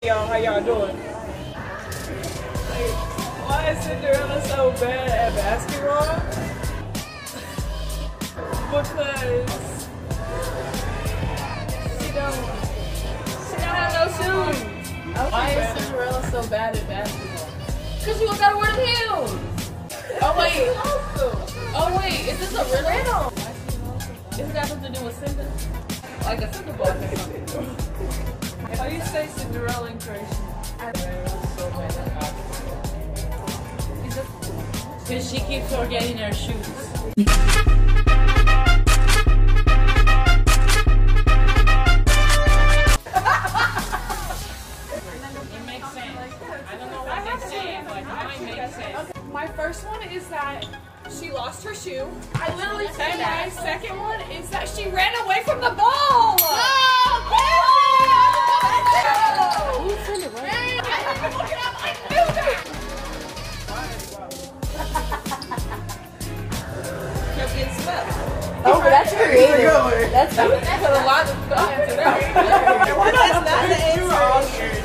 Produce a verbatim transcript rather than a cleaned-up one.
Y'all, how y'all doing? Like, why is Cinderella so bad at basketball? Because she don't, she don't have no shoes. Why is Cinderella so bad at basketball? Cause you gotta wear them heels. Oh wait. Oh wait, is this a riddle? Is it got something to do with Cinder? Like a Cinder ball or something? How do you say Cinderella in Croatian? Because she keeps forgetting her shoes. It makes sense. I don't know what they're saying, but it might make sense. My first one is that she lost her shoe. I literally said And that. my second one is that she ran away from the ball. No! Who's Cinderella? I knew that. Kept getting swept. Oh, but that's creative. That's Put a lot of thought into that. That's not the answer.